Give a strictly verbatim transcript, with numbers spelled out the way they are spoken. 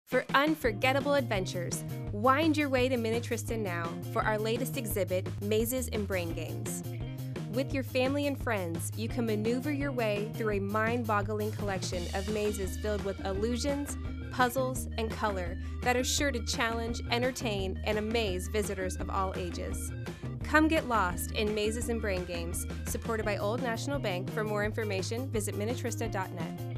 For unforgettable adventures, wind your way to Minnetrista now for our latest exhibit, Mazes and Brain Games. With your family and friends, you can maneuver your way through a mind-boggling collection of mazes filled with illusions, puzzles, and color that are sure to challenge, entertain, and amaze visitors of all ages. Come get lost in Mazes and Brain Games, supported by Old National Bank. For more information, visit minnetrista dot net.